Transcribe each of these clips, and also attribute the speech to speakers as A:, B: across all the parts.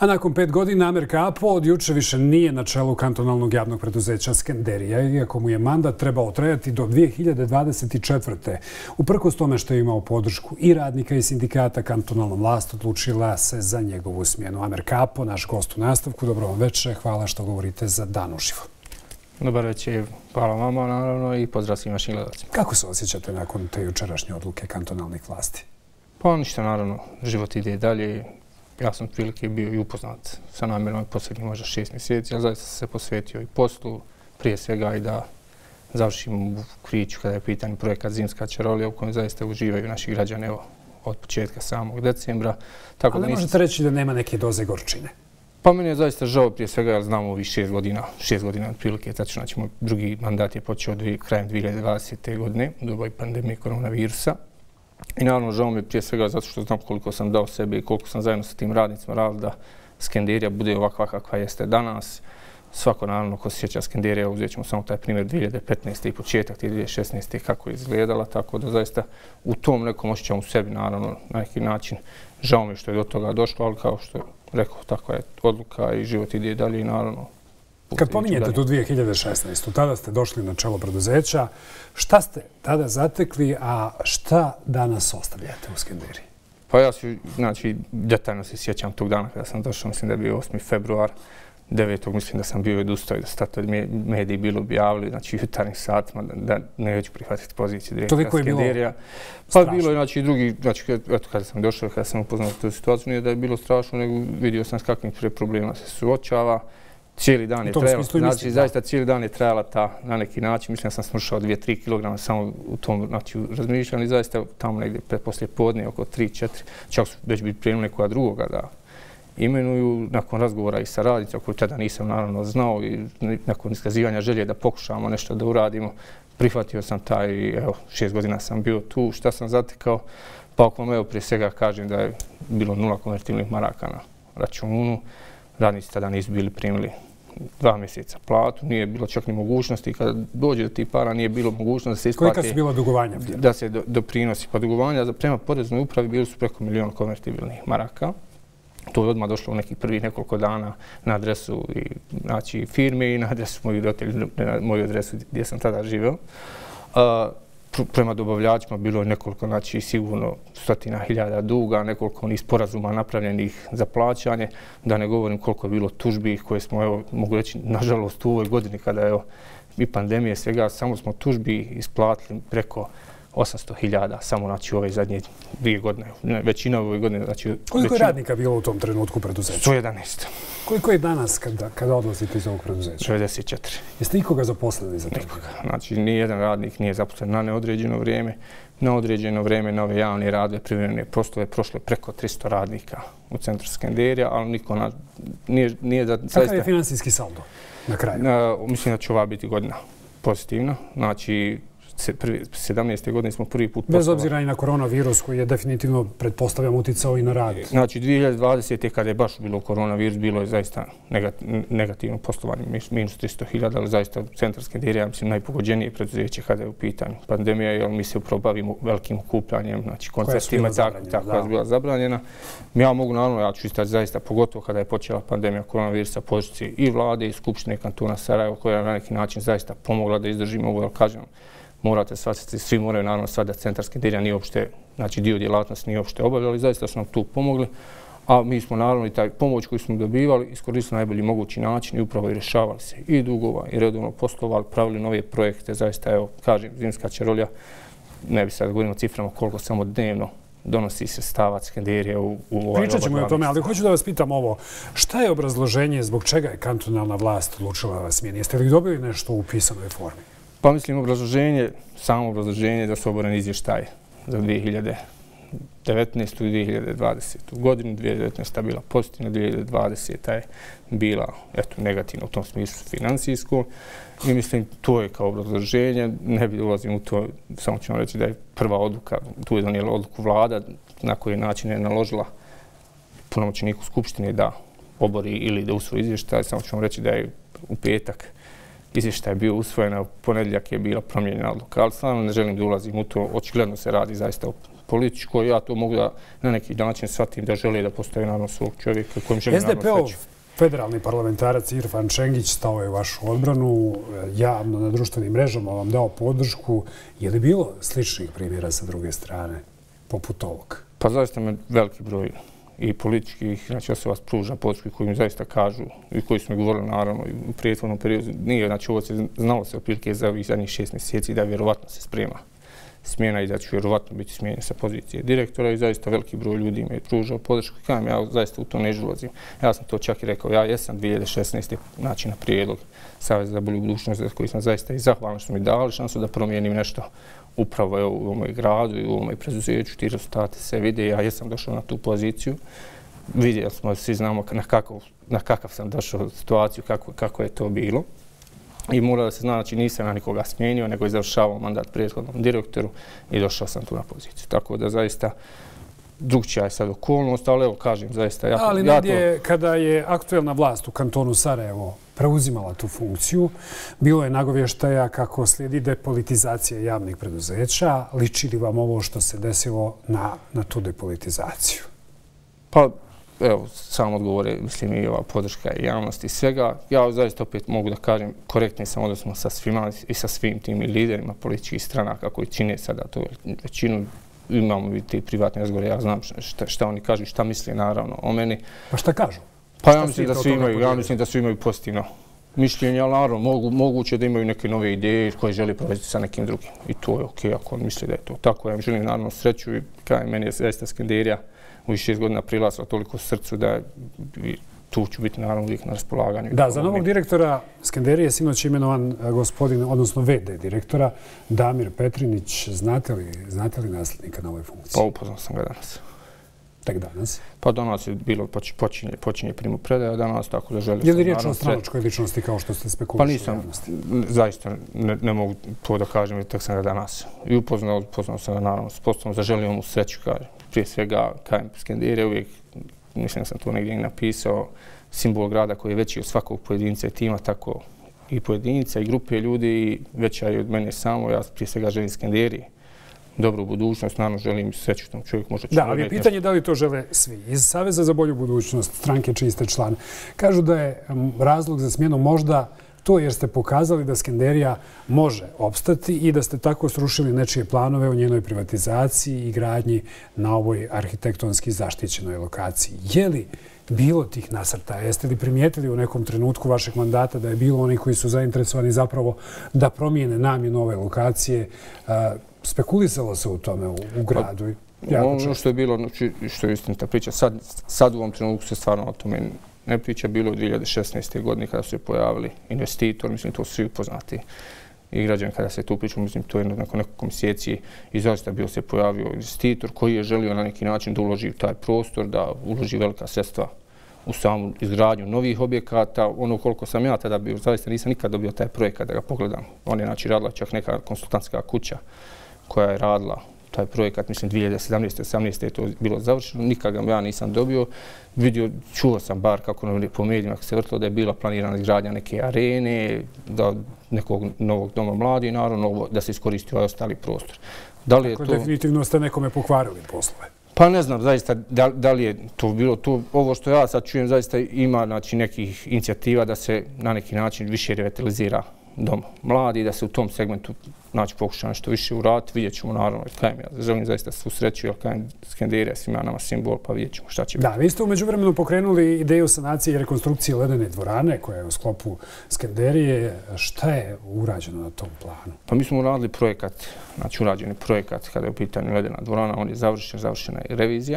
A: A nakon 5 godina Amer Kapo od juče više nije na čelu kantonalnog javnog preduzeća Skenderija, iako mu je mandat trebao trajati do 2024. Uprkos tome što je imao podršku i radnika i sindikata, kantonalna vlast odlučila se za njegovu smjenu. Amer Kapo, naš gost u nastavku, dobro vam večer, hvala što govorite za Dan uživo.
B: Dobar večer, hvala vama naravno i pozdrav svim vašim gledalcima.
A: Kako se osjećate nakon te jučerašnje odluke kantonalnih vlasti?
B: Pa ništa, naravno, život ide dalje. Ja sam prilike bio i upoznat sa namjerom posljednjih možda 6 mjeseci, ali zaista sam se posvetio i poslu, prije svega i da završim u Kriću kada je pitanje projekat Zimska čarolija u kojem zaista uživaju naši građani od početka samog decembra.
A: Ali ne možete reći da nema neke doze gorčine?
B: Pa meni je zaista žao prije svega jer znamo ovih 6 godina otprilike, tačno ćemo drugi mandat je počeo krajem 2020. godine u doba pandemije koronavirusa. I naravno žao mi je prije svega zato što znam koliko sam dao sebe i koliko sam zajedno sa tim radnicima radili da Skenderija bude ovakva kakva jeste danas. Svako naravno ko se sjeća Skenderija, uzet ćemo samo taj primjer 2015. i početak 2016. kako je izgledala, tako da zaista u tom nekom osjećam u sebi naravno na neki način. Žao mi je što je do toga došlo, ali kao što rekao, takva je odluka i život ide dalje i naravno.
A: Kad pominjete tu 2016. tada ste došli na čelo preduzeća. Šta ste tada zatekli, a šta danas ostavljate u Skenderiji?
B: Pa ja znači, detaljno se sjećam tog dana kada sam došao, mislim da je bio 8. februar, 9. mislim da sam bio odustao i da su tad mediji bilo objavili, znači u jutarnjim satima da neću prihvatiti poziciju direktora Skenderija. Pa bilo je znači i drugi, znači kada sam došao, kada sam upoznao tu situaciju, nije da je bilo strašno, nego vidio sam s kakvim problema se suočava. Cijeli dan je trajala, znači zaista cijeli dan je trajala ta na neki način, mislim da sam smršao 2-3 kg samo u tom razmišljanju i zaista tamo negdje poslije podne oko 3-4, čak su već bili pripremili nekoga drugoga da imenuju nakon razgovora i sa radnicom koju tada nisam naravno znao i nakon iskazivanja želje da pokušamo nešto da uradimo. Prihvatio sam taj i evo 6 godina sam bio tu. Šta sam zatekao? Pa ako vam evo prije svega kažem da je bilo 0 konvertibilnih maraka na računu. Radnici tada nisu bili primili 2 mjeseca platu, nije bilo čak ni mogućnosti. Kada dođe do tih para nije bilo mogućnosti da se isplati.
A: Kolika su bila dugovanja?
B: Da se doprinosi. Pa dugovanja prema poreznoj upravi bili su preko 1 milion konvertibilnih maraka. To je odmah došlo u nekih prvih nekoliko dana na adresu znači, firme i na adresu mojih roditelja, na moju adresu gdje sam tada živeo. Prema dobavljačima bilo je nekoliko, znači sigurno 100.000 duga, nekoliko onih sporazuma napravljenih za plaćanje, da ne govorim koliko je bilo tužbi koje smo, evo, mogu reći, nažalost u ovoj godini kada je i pandemije svega, samo smo tužbi isplatili preko 800.000 samo znači ove zadnje 2 godine, većina ove godine. Znači,
A: koliko je radnika bilo u tom trenutku preduzeća?
B: 111.
A: Koliko je danas kada odlazite iz ovog preduzeća?
B: 64.
A: Jeste ikoga zaposlili za to?
B: Nikoga. Znači, nijedan radnik nije zaposlen na neodređeno vrijeme. Na određeno vrijeme na ove javne radove, privremene poslove prošlo je preko 300 radnika u centru Skenderija, ali niko nije da...
A: Kakav je financijski saldo na kraju?
B: Mislim da će ova biti godina pozitivna. Znači, 17. godine smo prvi put poslovali.
A: Bez obzira i na koronavirus koji je definitivno, pretpostavljam, uticao i na rad.
B: Znači, 2020. kada je baš bilo koronavirus, bilo je zaista negativno poslovanje, minus 300.000, ali zaista centar Skenderija, mislim, najpogođenije preduzeće kada je u pitanju pandemija, jer mi se upravo bavimo velikim okupljanjem, znači koncertima, tako je bila zabranjena. Ja mogu, naravno, ja ću istaći zaista, pogotovo kada je počela pandemija koronavirusa, podršci i vlade i Skupštine kantona Sarajevo, koja je na neki način zaista pomogla da izdržimo ovo, jer kažem, morate shvatiti, svi moraju naravno shvatiti da centar Skenderija nije uopšte, znači dio djelatnosti nije uopšte obavljali, zaista su nam tu pomogli, a mi smo naravno i taj pomoć koju smo dobivali iskoristili na najbolji mogući način i upravo i rješavali se i dugova i redovno poslovali, pravili nove projekte, zaista evo, kažem, Zimska čarolija, ne bi sad govorimo o ciframa koliko samo dnevno donosi se stavac Skenderija u ovaj...
A: Pričat ćemo i o tome, ali hoću da vas pitam ovo. Šta je obrazloženje zbog čega je kantonalna vlast odlučila da vas smijeni? Jeste li dobili nešto u pisanoj formi?
B: Pa mislim samo obrazloženje da su oboreni izvještaje za 2019. i 2020. godinu. 2019. je bila pozitivna, 2020. je bila negativna u tom smislu financijsko. I mislim, to je kao obrazloženje. Ne bi ulazim u to, samo ću vam reći da je prva odluka, tu je donijela odluku vlada, na koji način je naložila punomoćniku Skupštine da obori ili da usvoji izvještaj. Samo ću vam reći da je u petak izvještaj je bio usvojen, a u ponedjeljak je bila promijenjena odluka. Ali stvarno ne želim da ulazim u to. Očigledno se radi zaista o političkoj, ja to mogu da na neki način shvatim da žele da postave naravno svog čovjeka kojim želi naravno sreću.
A: Federalni parlamentarac Irfan Čengić stao je u vašu odbranu, javno na društvenim mrežama vam dao podršku. Je li bilo sličnih primjera sa druge strane, poput ovog?
B: Pa zaista me veliki broj i političkih, znači osoba pruža podršku koji mi zaista kažu i koji smo govorili naravno i u prethodnom periodu. Nije, znači ovo se znalo se otprilike za ovih zadnjih 6 mjeseci da vjerovatno se sprema smjena i da ću vjerovatno biti smijenjen sa pozicije direktora i zaista veliki broj ljudi mi je pružao podršku. Kajem, ja zaista u to ne žulazim. Ja sam to čak i rekao, ja jesam 2016. znači na prijedlog Saveza za bolju budućnost za koji sam zaista i zahvalan što mi dali šansu da promijenim nešto upravo u ovome gradu i u ovome preduzeću. Ti rezultati se vide, ja jesam došao na tu poziciju. Vidjeli smo, svi znamo na kakav sam došao situaciju, kako je to bilo. I mora da se zna, znači nisam na nikoga smijenio, nego je završavao mandat prethodnom direktoru i došao sam tu na poziciju. Tako da zaista drugčija je sad okolnost, ali evo kažem zaista...
A: Ali negdje kada je aktuelna vlast u kantonu Sarajevo preuzimala tu funkciju, bilo je nagovještaja kako slijedi depolitizacija javnih preduzeća. Liči li vam ovo što se desilo na tu depolitizaciju?
B: Pa evo, sam odgovore, mislim i ova podrška i javnosti i svega. Ja zaista opet mogu da kažem, korektni sam odnosno sa svima i sa svim tim liderima političkih stranaka koji čine sada to većinu. Imamo i te privatne razgovore, ja znam šta oni kažu i šta misle naravno o meni.
A: Pa šta kažu?
B: Pa ja mislim da svi imaju pozitivno mišljenje, ali naravno moguće da imaju neke nove ideje koje žele provesti sa nekim drugim. I to je okej ako on misli da je to tako. Ja im želim naravno sreću i kaj meni je zaista Skenderija u 6 godina prilasla toliko srcu da tu ću biti naravno uvijek na raspolaganju.
A: Da, za novog direktora Skenderije sinoć je imenovan gospodin, odnosno VD direktora Damir Petrinić. Znate li nasljednika na ovoj funkciji?
B: Pa upoznao sam ga danas.
A: Tek danas?
B: Pa danas je bilo počinje primopredaja danas, tako da želim...
A: Je li riječ o stranačkoj ličnosti kao što ste spekulišli?
B: Pa nisam, zaista ne mogu to da kažem, jer tek sam ga danas. I upoznao sam ga naravno s postavom, zaželio mu sreću, kažem. Prije svega, kajem Skenderije, uvijek, mislim da sam to negdje i napisao, simbol grada koji je veći od svakog pojedinca i tima, tako i pojedinca i grupe ljudi i veća je od mene samo. Ja prije svega želim Skenderiji dobru budućnost, naravno želim sreću tom čovjeku.
A: Da, ali je pitanje da li to žele svi. Iz Saveza za bolju budućnost, stranke čiji ste član, kažu da je razlog za smjenu možda to jer ste pokazali da Skenderija može opstati i da ste tako srušili nečije planove o njenoj privatizaciji i gradnji na ovoj arhitektonski zaštićenoj lokaciji. Je li bilo tih nasrtaja? Jeste li primijetili u nekom trenutku vašeg mandata da je bilo oni koji su zainteresovani zapravo da promijene namjenu ove lokacije? Spekulisalo se u tome u gradu?
B: Ono što je bilo, što je istinita priča, sad u ovom trenutku se stvarno o tome ne priča, bilo u 2016. godine kada su se pojavili investitor, mislim to su svi upoznati i građani kada se tu priča, mislim to je nakon nekoliko mjeseci i zaista bio se pojavio investitor koji je želio na neki način da uloži u taj prostor, da uloži velika sredstva u samu izgradnju novih objekata. Ono koliko sam ja tada bio, zaista nisam nikad dobio taj projekat da ga pogledam. On je znači radila čak neka konsultantska kuća koja je radila taj projekat, mislim 2017. 18. je to bilo završeno, nikad ga ja nisam dobio. Čuo sam bar kako po medijima se vrtilo da je bila planirana izgradnja neke arene, nekog novog doma mladih, naravno da se iskoristi ovaj ostali prostor.
A: Tako definitivno ste nekome pokvarili poslove.
B: Pa ne znam zaista da li je to bilo to. Ovo što ja sad čujem zaista ima znači, nekih inicijativa da se na neki način više revitalizira dom mladi, da se u tom segmentu znači pokuša nešto više uraditi. Vidjet ćemo naravno, kajem ja želim zaista svu sreću, jer kajem Skenderija svima nama simbol, pa vidjet ćemo šta će biti.
A: Da, vi ste u međuvremenu pokrenuli ideju sanacije i rekonstrukcije ledene dvorane koja je u sklopu Skenderije. Šta je urađeno na tom planu?
B: Pa mi smo uradili projekat, znači urađeni projekat kada je u pitanju ledena dvorana, on je završena je revizija.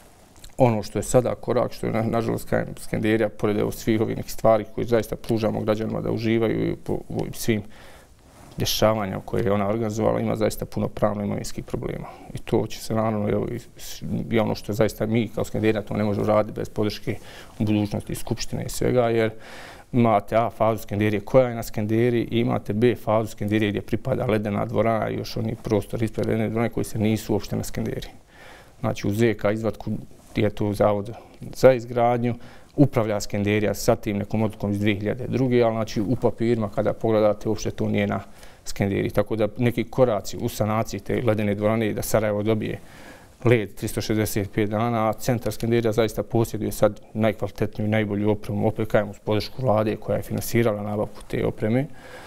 B: Ono što je sada korak, što je nažalost Skenderija, pored svih ovih nekih stvari koje zaista pružamo građanima da uživaju i po svim dešavanja koje je ona organizovala, ima zaista puno pravno-imovinskih problema. I to će se naravno, i ono što je zaista mi kao Skenderija to ne možemo raditi bez podrške u budućnosti Skupštine i svega, jer imate A fazu Skenderije koja je na Skenderiji i imate B fazu Skenderije gdje pripada ledena dvorana i još oni prostor ispred ledene dvorane koji se nisu uopšte na Skenderiji. Znači u ZK izvatku je to zavod za izgradnju, upravlja Skenderija sa tim nekom odlukom iz 2002. Ali znači u papirima kada pogledate uopšte to nije Skenderiji. Tako da neki koraci u sanaciji te ledene dvorane da Sarajevo dobije led 365 dana, a centar Skenderija zaista posjeduje sad najkvalitetniju i najbolju opremu, opet kažem uz podršku vlade koja je finansirala nabavku te opreme.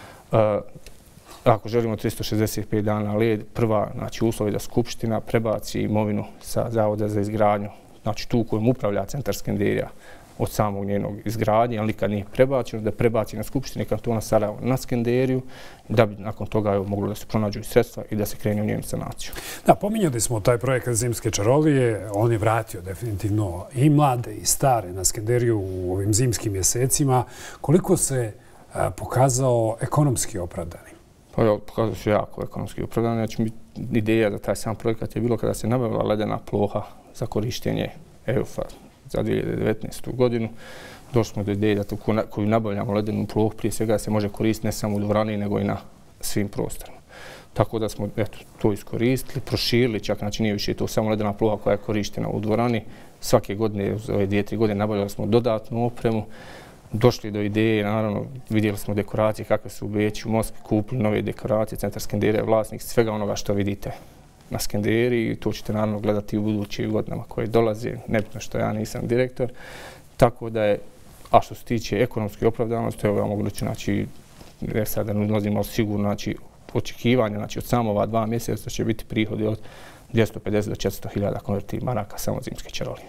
B: Ako želimo 365 dana led, prva, znači uslov je da Skupština prebaci imovinu sa Zavoda za izgradnju, znači tu kojom upravlja centar Skenderija od samog njenog izgradnje, ali nikad nije prebačeno, da prebaci na Skupštini kantona Sarajevo na Skenderiju, da bi nakon toga moglo da se pronađu i sredstva i da se krene u njenu sanaciju.
A: Da, pominjali smo taj projekat Zimske čarolije, on je vratio definitivno i mlade i stare na Skenderiju u ovim zimskim mjesecima. Koliko se pokazao ekonomski opravdani?
B: Pa evo, pokazao se jako ekonomski opravdani. Znači, ideja za taj sam projekat je bilo kada se nabavila ledena ploha za korištenje EUF-a za 2019. godinu. Došli smo do ideje da koju nabavljamo ledenu plohu prije svega se može koristiti ne samo u dvorani nego i na svim prostorima. Tako da smo to iskoristili, proširili, čak znači nije više to samo ledena ploha koja je korištena u dvorani. Svake godine, ove 2-3 godine nabavljali smo dodatnu opremu. Došli do ideje, naravno, vidjeli smo dekoracije kakve su u Beću, u Moskvi, kupili nove dekoracije, centar Skenderija je vlasnik svega onoga što vidite na Skenderiji i to ćete naravno gledati u budućim godinama koje dolaze, nebitno što ja nisam direktor. Tako da je, a što se tiče ekonomske opravdanosti, evo ja mogu reći, znači, ne sad da ulazimo sigurno, znači, očekivanja, znači, od samo ova 2 mjeseca će biti prihodi od 250 do 400 hiljada konvertivnih maraka samo Zimske čarolije.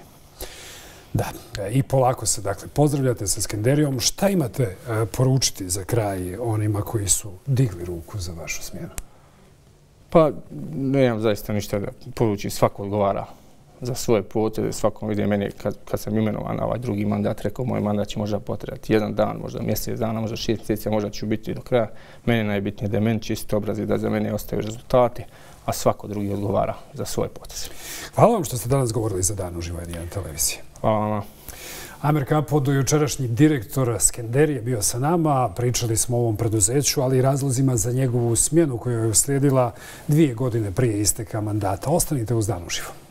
A: Da, i polako se, dakle, pozdravljate sa Skenderijom. Šta imate poručiti za kraj onima koji su digli ruku za vašu smjenu?
B: Pa, nemam zaista ništa da poručim. Svako odgovara za svoje poteze. Svakom vidi mene kad sam imenovan na ovaj drugi mandat, rekao moj mandat će možda potrebati 1 dan, možda mjesec dana, možda 6 mjeseci, možda ću biti do kraja. Meni najbitnije da je meni čisti obraz i da za mene ostaju rezultati, a svako drugi odgovara za svoje poteze.
A: Hvala vam što ste danas govorili za Dan uživo N1 televizije.
B: Hvala vama.
A: Amer Kapo, dojučerašnji direktor Skenderije, bio sa nama. Pričali smo o ovom preduzeću, ali i razlozima za njegovu smjenu koja je uslijedila 2 godine prije isteka mandata. Ostanite uz Dan uživo.